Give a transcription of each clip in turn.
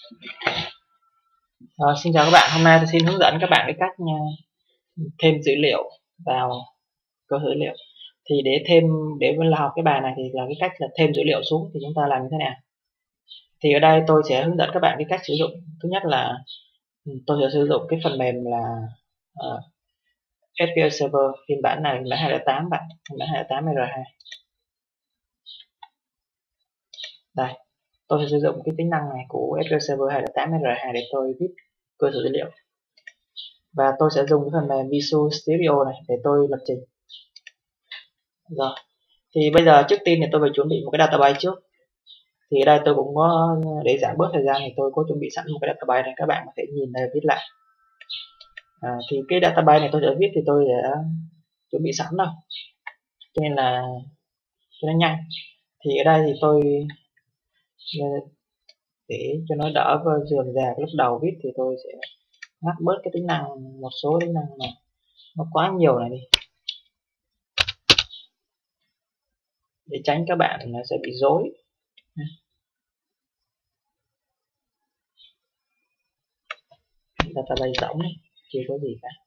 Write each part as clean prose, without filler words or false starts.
Xin chào các bạn, hôm nay tôi xin hướng dẫn các bạn cái cách thêm dữ liệu vào cơ sở dữ liệu. Thì để học cái bài này thì là cái cách là thêm dữ liệu xuống thì chúng ta làm như thế nào? Thì ở đây tôi sẽ hướng dẫn các bạn cái cách sử dụng. Thứ nhất là tôi sẽ sử dụng cái phần mềm là SQL Server phiên bản này, phiên bản 208 bạn, phiên bản 208 R2. Đây, tôi sẽ sử dụng cái tính năng này của SQL Server 208 R2 để tôi viết cơ sở dữ liệu. Và tôi sẽ dùng cái phần mềm Visual Studio này để tôi lập trình. Rồi, thì bây giờ trước tiên thì tôi phải chuẩn bị một cái database trước. Thì ở đây tôi cũng có, để giảm bớt thời gian thì tôi có chuẩn bị sẵn một cái database này, các bạn có thể nhìn đây viết lại. Thì cái database này tôi đã viết thì tôi đã chuẩn bị sẵn rồi, cho nên là cho nó nhanh. Thì ở đây thì tôi để cho nó đỡ dườm già lúc đầu viết thì tôi sẽ ngắt bớt cái tính năng, một số tính năng mà nó quá nhiều này đi, để tránh các bạn nó sẽ bị rối. Database rỗng này, chưa có gì cả.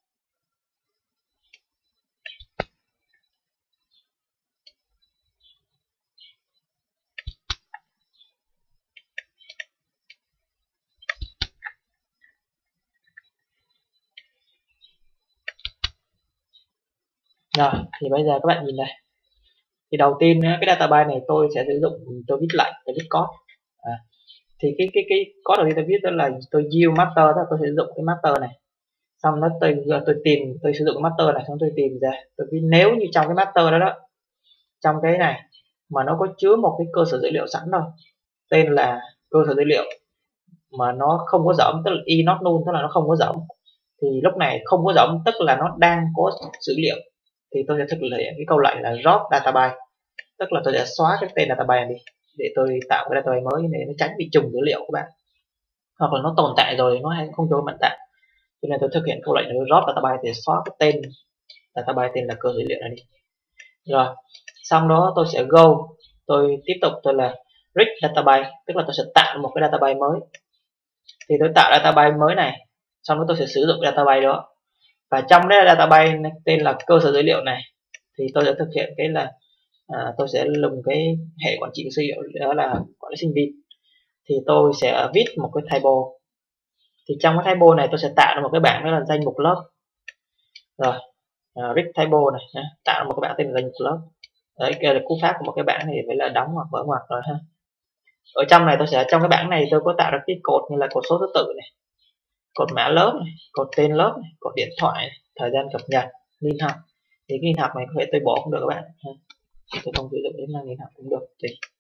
Rồi, thì bây giờ các bạn nhìn này. Thì đầu tiên cái database này tôi sẽ sử dụng, tôi viết lại, tôi viết code. Thì cái code đầu tiên tôi viết đó là tôi use master, đó tôi sử dụng cái master này. Xong đó tôi sử dụng cái master này, xong tôi tìm ra, tôi viết nếu như trong cái master đó, trong cái này mà nó có chứa một cái cơ sở dữ liệu sẵn rồi, tên là cơ sở dữ liệu mà nó không có rỗng, tức là i not null, tức là nó không có rỗng, thì lúc này không có rỗng tức là nó đang có dữ liệu, thì tôi sẽ thực hiện cái câu lệnh là drop database, tức là tôi sẽ xóa cái tên database này đi để tôi tạo cái database mới để nó tránh bị trùng dữ liệu các bạn, hoặc là nó tồn tại rồi nó hay không cho bạn tạo, cho nên tôi thực hiện câu lệnh là drop database để xóa cái tên database, tên là cơ dữ liệu này đi. Rồi xong đó tôi sẽ tôi tiếp tục tôi là read database, tức là tôi sẽ tạo một cái database mới. Thì tôi tạo database mới này, xong đó tôi sẽ sử dụng database đó, và trong cái database tên là cơ sở dữ liệu này thì tôi sẽ thực hiện cái là tôi sẽ dùng cái hệ quản trị dữ liệu, đó là quản lý sinh viên. Thì tôi sẽ viết một cái table. Thì trong cái table này tôi sẽ tạo ra một cái bảng, đó là danh mục lớp. Rồi read table này, tạo ra một cái bảng tên là danh mục lớp. Đấy, cái là cú pháp của một cái bảng này phải là đóng hoặc mở ngoặc rồi ha. Ở trong này trong cái bảng này tôi có tạo ra cái cột như là cột số thứ tự này, cột mã lớp này, cột tên lớp này, cột điện thoại này, thời gian cập nhật, liên học. Thì cái liên học này có thể tôi bỏ cũng được các bạn, tôi không sử dụng đến là liên học cũng được.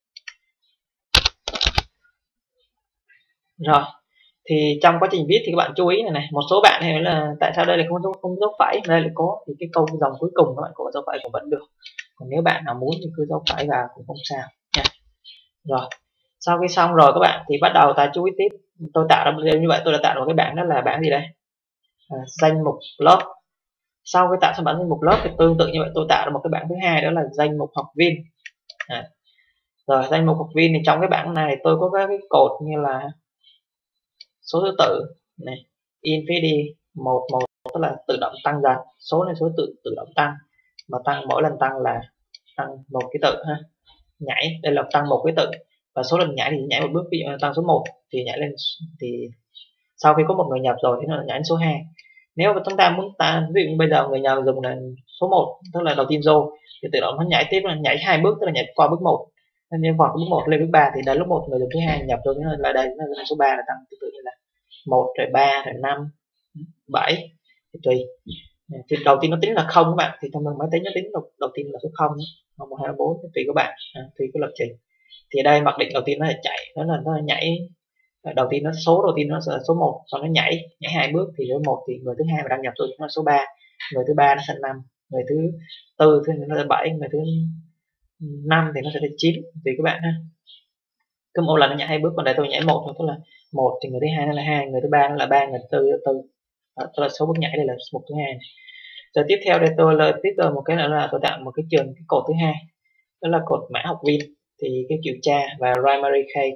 Rồi thì trong quá trình viết thì các bạn chú ý này, một số bạn hay là tại sao đây là không dấu phẩy, đây là có, thì cái câu dòng cuối cùng các bạn có dấu phẩy cũng vẫn được, còn nếu bạn nào muốn thì cứ dấu phẩy vào cũng không sao nha. Rồi sau khi xong rồi các bạn thì bắt đầu ta chú ý tiếp. Tôi tạo ra như vậy, tôi đã tạo một cái bảng, đó là bảng gì đây, danh mục lớp. Sau khi tạo xong bảng danh mục lớp thì tương tự như vậy tôi tạo ra một cái bảng thứ hai, đó là danh mục học viên. Rồi danh mục học viên thì trong cái bảng này tôi có các cái cột như là số thứ tự này, infinity 11, tức là tự động tăng dần, số này số tự động tăng, mà tăng mỗi lần tăng là tăng một cái tự ha. Nhảy đây là tăng một cái tự, và số lần nhảy thì nhảy một bước, ví dụ tăng số 1 thì nhảy lên, thì sau khi có một người nhập rồi thì nó nhảy đến số 2. Nếu mà chúng ta muốn ví dụ bây giờ người nhập dùng là số 1, tức là đầu tiên row, thì tự động nó nhảy tiếp, là nhảy 2 bước, tức là nhảy qua bước 1, nên qua bước 1 lên bước 3 thì đến lúc 1 người dùng thứ hai nhập rồi, là đây là số 3 là tăng tự tự như là 1 rồi 3 rồi 5 7 thì tùy. Thì đầu tiên nó tính là không các bạn, thì thông thường máy tính nó tính đầu tiên là số 0, 1 2 4 tùy các bạn, tùy cái lập trình. Thì đây mặc định đầu tiên nó là chạy, nó nhảy, đầu tiên nó số đầu tiên nó là số 1, sau nó nhảy 2 bước thì số 1 thì người thứ hai mà đăng nhập tôi nó số 3, người thứ ba nó sẽ 5, người thứ tư thì nó là 7, người thứ 5 thì nó sẽ là 9, tùy các bạn ha. Cứ một lần nó nhảy 2 bước, còn đây tôi nhảy 1 thôi, tức là 1 thì người thứ hai nó là 2, người thứ ba nó là 3, người thứ tư là 4. Đó là số bước nhảy, đây là mục thứ hai. Rồi tiếp theo đây tôi là tiếp tục một cái nữa là tôi tạo một cái cột thứ hai, đó là cột mã học viên. Thì cái kiểm tra và primary key,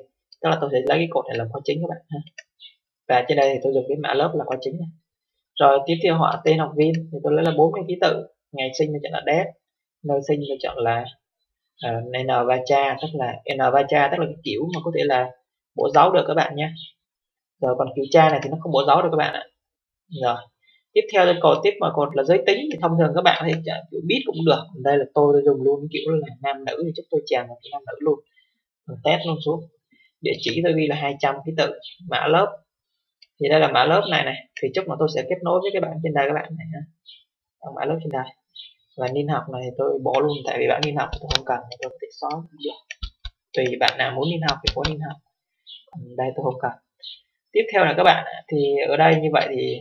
tức là tôi sẽ lấy cái cột này làm khóa chính các bạn ha. Và trên đây thì tôi dùng cái mã lớp là khóa chính này. Rồi tiếp theo họ tên học viên thì tôi lấy là 40 ký tự, ngày sinh tôi chọn là date, nơi sinh tôi chọn là n và cha, tức là n và cha tức là cái kiểu mà có thể là bổ dấu được các bạn nhé. Rồi còn kiểu cha này thì nó không bổ dấu được các bạn ạ. Rồi tiếp theo tôi cột là giới tính thì thông thường các bạn thì kiểu biết cũng được. Đây là tôi dùng luôn kiểu là nam nữ thì chúng tôi chèn vào nam nữ luôn, rồi test luôn xuống. Địa chỉ tôi ghi là 200 ký tự. Mã lớp thì đây là mã lớp này thì chút mà tôi sẽ kết nối với cái bạn trên đây các bạn này ha, mã lớp trên đây. Và niên học này tôi bỏ luôn, tại vì bạn niên học tôi không cần, tôi có thể xóa cũng được, tùy bạn nào muốn niên học thì có niên học, còn đây tôi không cần. Tiếp theo là các bạn thì ở đây như vậy thì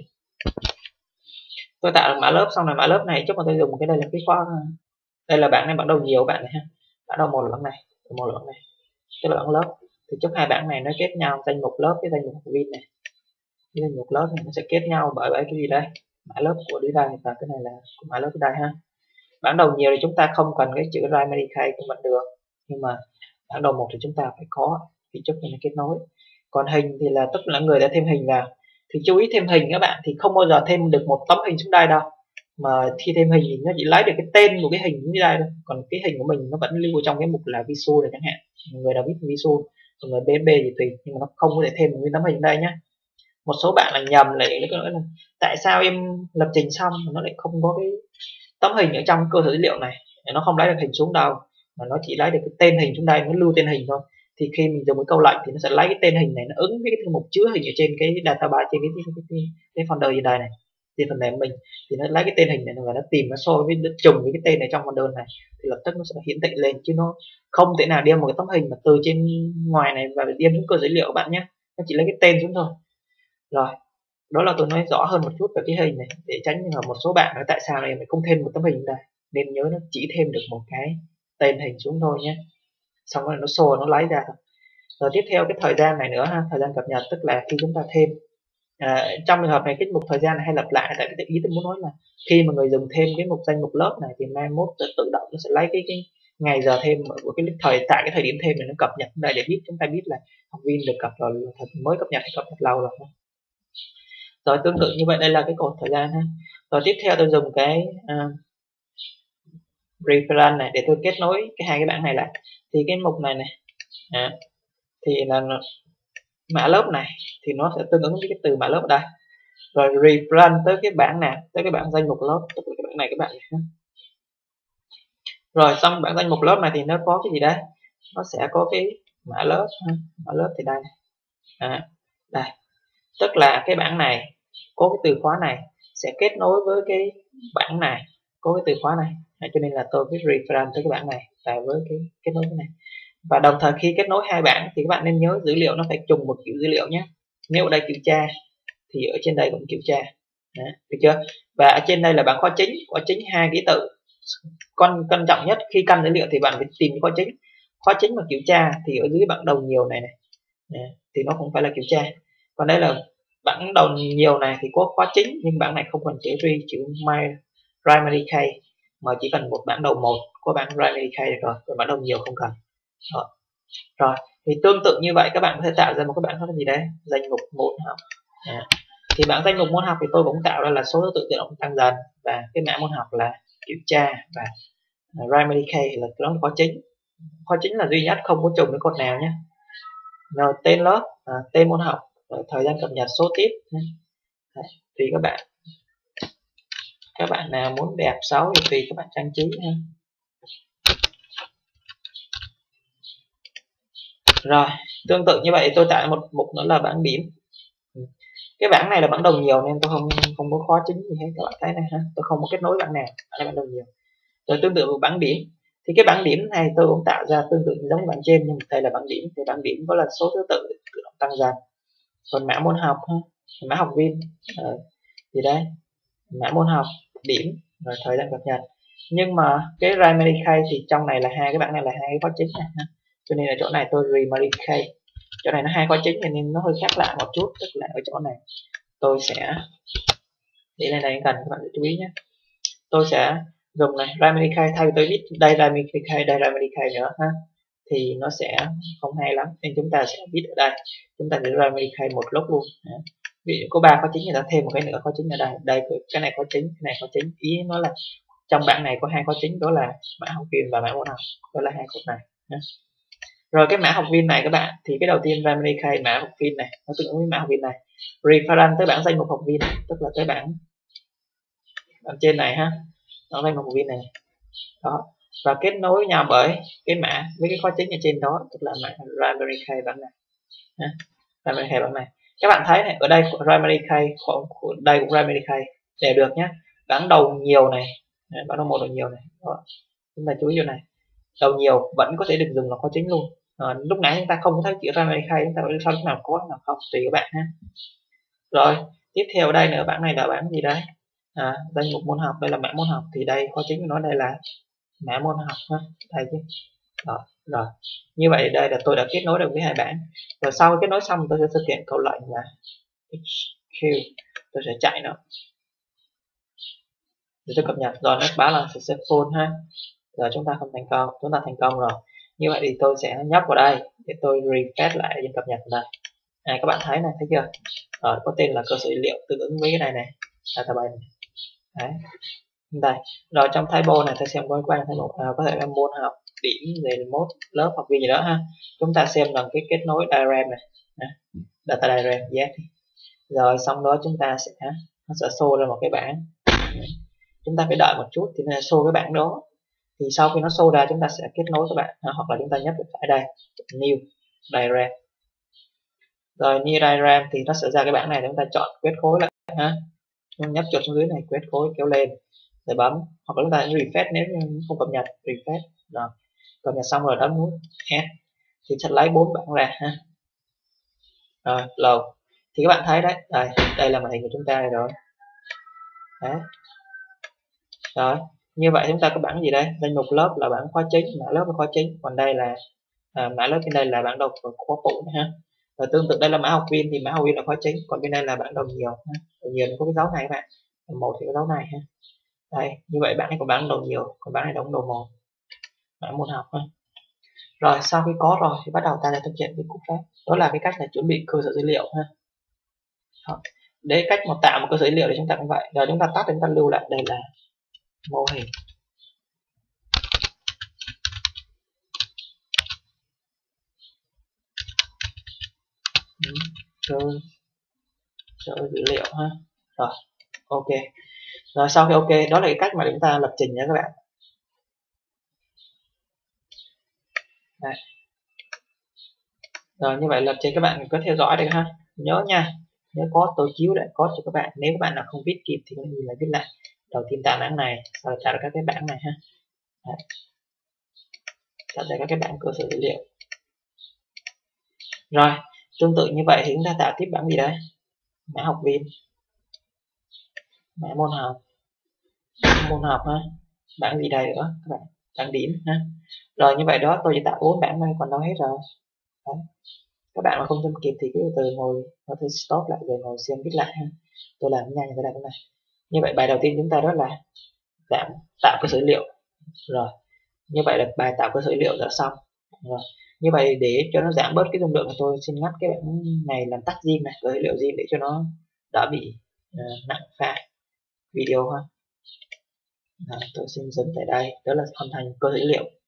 tôi tạo được mã lớp xong rồi. Mã lớp này chút mà tôi dùng cái đây là cái khóa, đây là bảng này, bảng đầu nhiều bạn này ha, bảng đầu một là bảng này, một là bảng này, tức là bảng lớp. Thì chút hai bảng này nó kết nhau, danh mục lớp với danh mục học viên này, cái danh mục lớp này nó sẽ kết nhau bởi cái gì đây, mã lớp của đi đây, và cái này là của mã lớp ở đây ha. Bảng đầu nhiều thì chúng ta không cần cái chữ primary key cũng vẫn được, nhưng mà bảng đầu một thì chúng ta phải có thì chút này kết nối. Còn hình thì là tức là người đã thêm hình vào, thì chú ý thêm hình các bạn thì không bao giờ thêm được một tấm hình xuống đây đâu, mà khi thêm hình thì nó chỉ lấy được cái tên của cái hình như đây thôi, còn cái hình của mình nó vẫn lưu trong cái mục là visual này chẳng hạn, người nào biết visual, còn người BSB thì tùy, nhưng mà nó không có thể thêm một cái tấm hình đây nhá. Một số bạn là nhầm lại là tại sao em lập trình xong mà nó lại không có cái tấm hình ở trong cơ sở dữ liệu này, nó không lấy được hình xuống đâu, mà nó chỉ lấy được cái tên hình xuống đây, nó lưu tên hình thôi. Thì khi mình dùng cái câu lệnh thì nó sẽ lấy cái tên hình này, nó ứng với cái thư mục chứa hình ở trên cái database, trên cái folder gì đây này, trên phần mềm mình, thì nó lấy cái tên hình này và nó tìm, nó so với trùng với cái tên này trong folder này, thì lập tức nó sẽ hiển thị lên, chứ nó không thể nào đem một cái tấm hình mà từ trên ngoài này và đem xuống cơ sở dữ liệu các bạn nhé, nó chỉ lấy cái tên xuống thôi. Rồi đó là tôi nói rõ hơn một chút về cái hình này, để tránh trường hợp một số bạn nói tại sao này mình không thêm một tấm hình đây, nên nhớ nó chỉ thêm được một cái tên hình xuống thôi nhé, xong rồi nó show nó lấy ra thôi. Rồi tiếp theo cái thời gian này nữa ha, thời gian cập nhật tức là khi chúng ta thêm trong trường hợp này cái mục thời gian này hay lặp lại, tại cái ý tôi muốn nói là khi mà người dùng thêm cái mục danh mục lớp này thì mai mốt tự động nó sẽ lấy cái ngày giờ thêm của cái tại cái thời điểm thêm này, nó cập nhật đây để biết chúng ta biết là học viên được cập rồi, mới cập nhật hay cập nhật lâu rồi. Rồi tương tự như vậy đây là cái cột thời gian ha. Rồi tiếp theo tôi dùng cái reference này để tôi kết nối cái hai cái bảng này lại. Thì cái mục này thì là mã lớp này thì nó sẽ tương ứng với cái từ mã lớp ở đây. Rồi reference tới cái bảng nào, tới cái bảng danh mục lớp, tức là cái bảng này các bạn này. Rồi xong bảng danh mục lớp này thì nó có cái gì đây, nó sẽ có cái mã lớp ha. Mã lớp thì đây đây, tức là cái bảng này có cái từ khóa này sẽ kết nối với cái bảng này có cái từ khóa này, cho nên là tôi viết reference tới cái bảng này và với cái kết nối cái này. Và đồng thời khi kết nối hai bảng thì các bạn nên nhớ dữ liệu nó phải trùng một kiểu dữ liệu nhé. Nếu ở đây kiểu cha thì ở trên đây cũng kiểu cha, được chưa? Và ở trên đây là bảng khóa chính hai ký tự. Quan trọng nhất khi căn dữ liệu thì bạn phải tìm khóa chính và kiểu cha thì ở dưới bảng đầu nhiều này thì nó cũng phải là kiểu cha. Còn đây là bảng đầu nhiều này thì có khóa chính, nhưng bảng này không cần chữ primary key, mà chỉ cần một bảng đầu một có bảng primary key được rồi, còn bảng đầu nhiều không cần. Rồi thì tương tự như vậy các bạn có thể tạo ra một cái bảng là gì đấy, danh mục môn học. Thì bảng danh mục môn học thì tôi cũng tạo ra là số thứ tự tự động tăng dần, và cái mã môn học là kiểu cha, và primary key là nó khóa chính là duy nhất, không có trùng với cột nào nhé. Rồi tên lớp, tên môn học, rồi thời gian cập nhật, số tiết. Thì các bạn nào muốn đẹp xấu thì tùy các bạn trang trí ha. Rồi tương tự như vậy tôi tạo một mục nữa là bảng điểm. Cái bảng này là bảng đầu nhiều nên tôi không có khóa chính gì hết, các bạn thấy này ha, tôi không có kết nối bảng nào, bảng đầu nhiều. Rồi tương tự với bảng điểm thì cái bảng điểm này tôi cũng tạo ra tương tự giống bảng trên, nhưng đây là bảng điểm thì bảng điểm có là số thứ tự tự động tăng dần. Còn mã môn học ha, mã học viên thì đây mã môn học, điểm, rồi thời gian cập nhật. Nhưng mà cái primary key thì trong này là hai cái bảng này là hai cái khóa chính này ha, cho nên là chỗ này tôi primary key, chỗ này nó hai khóa chính nên nó hơi khác lạ một chút, tức là ở chỗ này tôi sẽ để lên đây cần các bạn chú ý nhé. Tôi sẽ dùng này primary key, thay vì tôi viết đây primary key, đây primary key nữa ha, thì nó sẽ không hay lắm, nên chúng ta sẽ viết ở đây, chúng ta để primary key một lúc luôn. Ví dụ có 3 khóa chính, người ta thêm một cái nữa khóa chính ở đây, cái này khóa chính, cái này khóa chính. Ý nó là trong bảng này có 2 khóa chính, đó là mã học viên và mã môn học, đó là 2 cột này. Rồi cái mã học viên này các bạn, thì cái đầu tiên primary key mã học viên này nó tương ứng với mã học viên này. Reference tới bảng danh mục học viên, tức là tới bảng trên này ha, nó danh mục học viên này đó, và kết nối nhau bởi cái mã với cái khóa chính ở trên đó, tức là mã primary key bảng này ha. Primary key bảng này các bạn thấy này, ở đây primary key, đây cũng primary key đều được nhé. Bảng đầu nhiều này, bảng đầu 1 đầu nhiều này đó. Chúng ta chú ý vô này, đầu nhiều vẫn có thể được dùng là khóa chính luôn. Lúc nãy chúng ta không có thấy chữ primary key, chúng ta phải sao lúc nào có nào không tùy các bạn ha. Rồi tiếp theo ở đây nữa, bảng này là bảng gì đấy, danh mục môn học, đây là mã môn học, thì đây khóa chính của nó đây là mã môn học ha, đây chứ đó. Rồi như vậy đây là tôi đã kết nối được với 2 bảng. Rồi sau kết nối xong tôi sẽ thực hiện câu lệnh là execute, tôi sẽ chạy nó để tôi cập nhật. Rồi nó báo là successful ha, rồi chúng ta không thành công, chúng ta thành công rồi. Như vậy thì tôi sẽ nhấp vào đây để tôi refresh lại để cập nhật đây. Các bạn thấy này, thấy chưa? Rồi có tên là cơ sở dữ liệu tương ứng với cái này này, database này. Đấy. Đây. Rồi trong table này tôi xem có quan table, có thể là môn học, điểm, rồi mốt, lớp, học viên gì đó ha. Chúng ta xem lần cái kết nối diagram này, data diagram, yes. Rồi xong đó chúng ta sẽ, nó sẽ show ra một cái bảng. Chúng ta phải đợi một chút thì nó sẽ show cái bảng đó. Thì sau khi nó show ra chúng ta sẽ kết nối các bạn, hoặc là chúng ta nhấp phải đây, new diagram. Rồi new diagram thì nó sẽ ra cái bảng này, chúng ta chọn quét khối lại ha, nhấp chuột xuống dưới này, quét khối kéo lên rồi bấm, hoặc là chúng ta refresh nếu không cập nhật, refresh. Rồi cập nhật xong rồi bấm nút add thì sẽ lấy 4 bảng ra ha. Rồi load thì các bạn thấy đấy, đây là màn hình của chúng ta rồi. Đấy. Rồi như vậy chúng ta có bảng gì đây, danh mục lớp là bảng khóa chính, mã lớp là khóa chính, còn đây là mã lớp, trên đây là bảng đầu khóa phụ ha. Và tương tự đây là mã học viên, thì mã học viên là khóa chính, còn bên đây là bảng đầu nhiều ha. Đầu nhiều có cái dấu này các bạn, đầu 1 thì có dấu này ha. Đây, như vậy bảng này có bảng đầu nhiều, còn bảng này đóng đầu 1, mã môn học ha. Rồi sau khi có rồi thì bắt đầu ta sẽ thực hiện cái cú pháp, đó là cái cách là chuẩn bị cơ sở dữ liệu ha. Để cách mà tạo một cơ sở dữ liệu thì chúng ta cũng vậy. Rồi chúng ta tắt, chúng ta lưu lại đây là mô hình cơ sở dữ liệu ha. Rồi ok. Rồi sau khi ok, đó là cái cách mà chúng ta lập trình nha các bạn. Đây. Rồi như vậy lập trình các bạn có theo dõi được ha. Nhớ nha, nhớ có tôi chiếu lại code cho các bạn, nếu các bạn nào không viết kịp thì có gì là viết lại. Đầu tiên tạo bảng này, sau đó tạo các cái bảng này ha. Đấy. Tạo ra các cái bảng cơ sở dữ liệu. Rồi tương tự như vậy thì chúng ta tạo tiếp bảng gì đây, mã học viên, mã môn học ha, bảng gì đây nữa các bạn, bảng điểm ha. Rồi như vậy đó, tôi chỉ tạo 4 bảng này, còn đâu hết rồi. Đấy. Các bạn mà không xem kịp thì cứ từ ngồi có thể stop lại rồi ngồi xem viết lại ha. Tôi làm nhanh cái này. Như vậy bài đầu tiên chúng ta đó là tạo cơ sở dữ liệu. Rồi như vậy là bài tạo cơ sở dữ liệu đã xong. Rồi như vậy để cho nó giảm bớt cái dung lượng của tôi xin ngắt cái bảng này làm tắt riêng này, cơ sở dữ liệu riêng để cho nó đỡ bị nặng file video ha. Rồi, tôi xin dừng tại đây, đó là hoàn thành cơ sở dữ liệu.